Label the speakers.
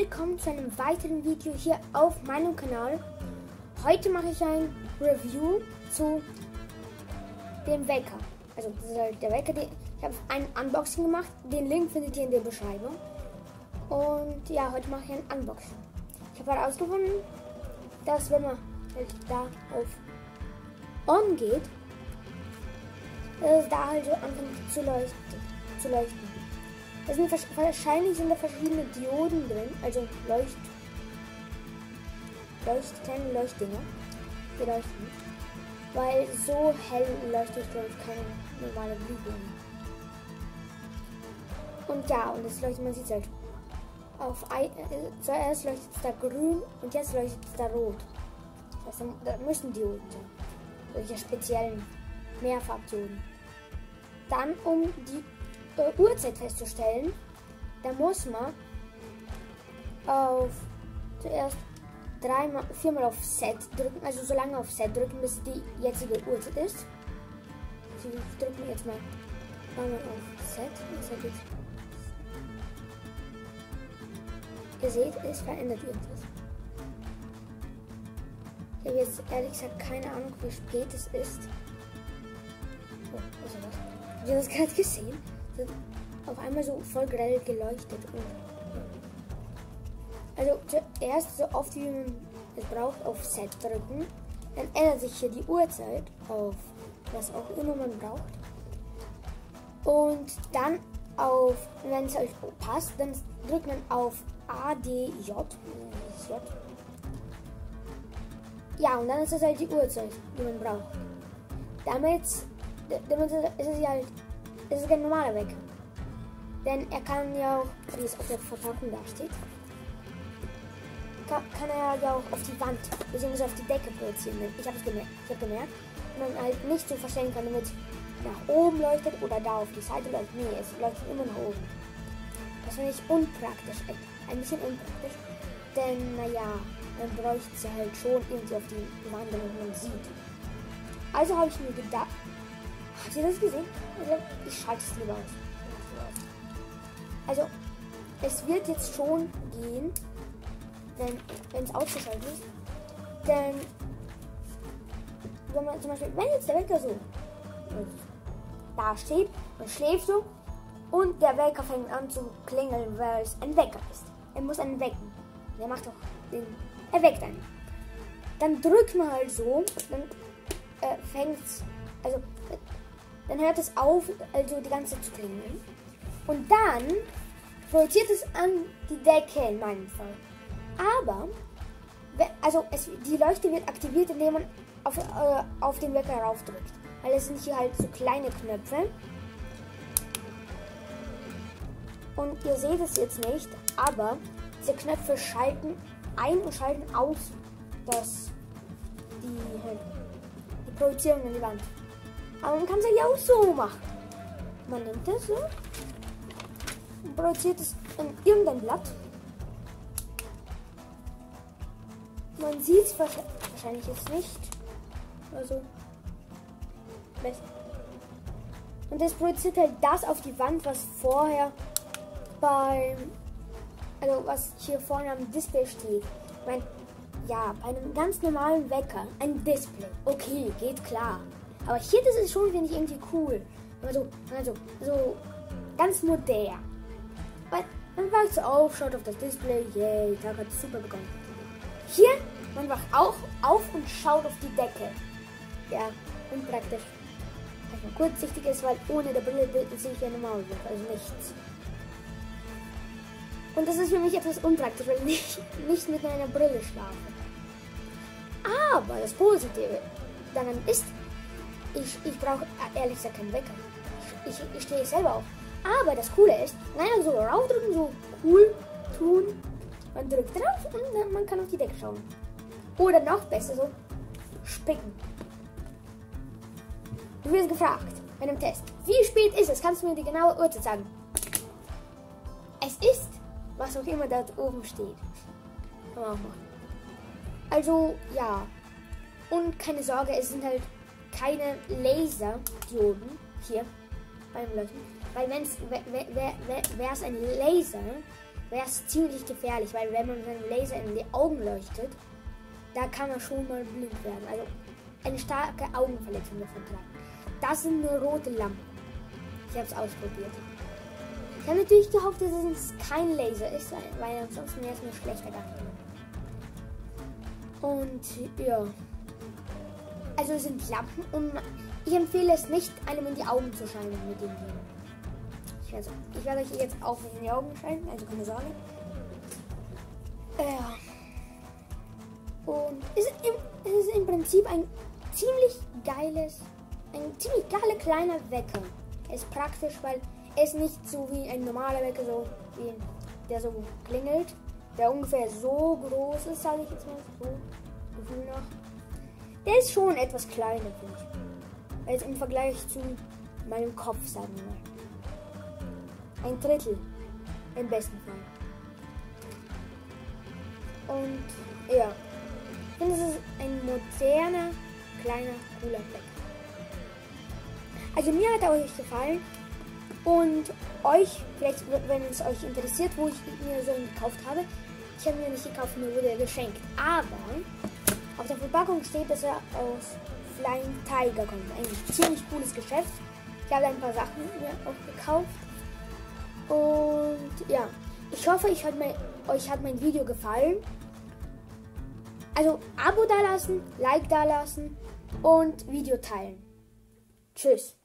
Speaker 1: willkommen zu einem weiteren Video hier auf meinem Kanal. Heute mache ich ein Review zu dem Wecker. Also das ist halt der Wecker. Ich habe ein Unboxing gemacht. Den Link findet ihr in der Beschreibung. Und ja, heute mache ich ein Unboxing. Ich habe herausgefunden, dass wenn man halt da auf On geht, dass es da halt so anfängt zu leuchten. Wahrscheinlich sind da verschiedene Dioden drin, also kleine Leuchtdinger, die leuchten. Weil so hell leuchtet, glaube ich, keine normale Glühbirne. Und ja, und das leuchtet, man sieht es halt. Zuerst leuchtet es da grün und jetzt leuchtet es da rot. Das heißt, da müssen Dioden sein. Solche speziellen Mehrfarbdioden. Dann, um die Uhrzeit festzustellen, da muss man zuerst viermal auf Set drücken, also so lange auf Set drücken, bis die jetzige Uhrzeit ist. Also wir drücken jetzt mal auf Set. Ihr seht, es verändert irgendwas. Ich habe jetzt ehrlich gesagt keine Ahnung, wie spät es ist. Oh, was ist das? Habt ihr das gerade gesehen? Auf einmal so voll grell geleuchtet. Also zuerst so oft wie man es braucht auf Set drücken. Dann ändert sich hier die Uhrzeit auf was auch immer man braucht. Und dann wenn es euch passt, dann drückt man auf ADJ. Ja, und dann ist das halt die Uhrzeit, die man braucht. Damit ist es kein normaler Wecker. Denn er kann ja auch, wie es auf der Verpackung da steht, kann er ja auch auf die Wand bzw. auf die Decke projizieren. Ich habe gemerkt, man halt nicht so verstellen kann, damit es nach oben leuchtet oder da auf die Seite leuchtet. Nee, es leuchtet immer nach oben. Das finde ich unpraktisch, ein bisschen unpraktisch. Denn, naja, man bräuchte es ja halt schon irgendwie auf die Wand, damit man sieht. Also habe ich mir gedacht, habt ihr das gesehen? Also, ich schalte es lieber aus. Also, es wird jetzt schon gehen, wenn es ausgeschaltet ist. Denn, wenn man zum Beispiel, wenn jetzt der Wecker so da steht, man schläft so und der Wecker fängt an zu klingeln, weil es ein Wecker ist. Er muss einen wecken. Der macht doch er weckt einen. Dann drückt man halt so, dann dann hört es auf, also die ganze Zeit zu klingeln. Und dann projiziert es an die Decke in meinem Fall. Aber, die Leuchte wird aktiviert, indem man auf den Wecker raufdrückt. Weil es sind hier halt so kleine Knöpfe. Und ihr seht es jetzt nicht, aber diese Knöpfe schalten ein und schalten aus die Projizierung in die Wand. Aber man kann es ja auch so machen. Man nimmt es so und projiziert es in irgendein Blatt. Man sieht es wahrscheinlich jetzt nicht. Also besser. Und es projiziert halt das auf die Wand, was vorher was hier vorne am Display steht. Ich meine, ja, bei einem ganz normalen Wecker ein Display. Okay, geht klar. Aber hier, das ist schon, finde ich, irgendwie cool. Also so ganz modern. Weil man wacht so auf, schaut auf das Display, yay, Tag hat super begonnen. Hier, man wacht auch auf und schaut auf die Decke. Ja, unpraktisch. Dass man kurzsichtig ist, weil ohne der Brille sehe ich ja normal, also nichts. Und das ist für mich etwas unpraktisch, weil ich nicht mit einer Brille schlafe. Aber das Positive daran ist, ich brauche ehrlich gesagt keinen Wecker. Ich stehe selber auf. Aber das Coole ist, einfach so raufdrücken, so cool tun. Man drückt drauf und man kann auf die Decke schauen. Oder noch besser, so spicken. Du wirst gefragt bei einem Test, wie spät ist es? Kannst du mir die genaue Uhrzeit sagen? Es ist, was auch immer da oben steht. Kann man auch machen. Also, ja. Und keine Sorge, es sind halt keine Laserdioden hier beim Leuchten. Weil wäre es ein Laser, wäre es ziemlich gefährlich, weil wenn man seinen Laser in die Augen leuchtet, da kann man schon mal blind werden. Also eine starke Augenverletzung davon tragen. Das sind nur rote Lampen. Ich habe es ausprobiert. Ich habe natürlich gehofft, dass es kein Laser ist, weil ansonsten wäre es mir schlechter gegangen. Und ja. Also es sind Lampen und ich empfehle es nicht, einem in die Augen zu scheinen mit dem Ding. Ich werde euch jetzt auch in die Augen scheinen, also keine Sorge. Ja. Und es ist im Prinzip ein ziemlich geiler kleiner Wecker. Er ist praktisch, weil er ist nicht so wie ein normaler Wecker, so wie der so klingelt, der ungefähr so groß ist, sage ich jetzt mal, so Gefühl nach. Der ist schon etwas kleiner, finde ich. Also im Vergleich zu meinem Kopf, sagen wir mal. Ein Drittel, im besten Fall. Und ja, ich finde, es ist ein moderner, kleiner, cooler Wecker. Also mir hat er euch gefallen und euch, vielleicht wenn es euch interessiert, wo ich mir so einen gekauft habe. Ich habe mir nicht gekauft, mir wurde er geschenkt. Aber auf der Verpackung steht, dass er aus Flying Tiger kommt. Ein ziemlich cooles Geschäft. Ich habe ein paar Sachen mir auch gekauft. Und ja, ich hoffe, euch hat mein Video gefallen. Also Abo dalassen, Like dalassen und Video teilen. Tschüss.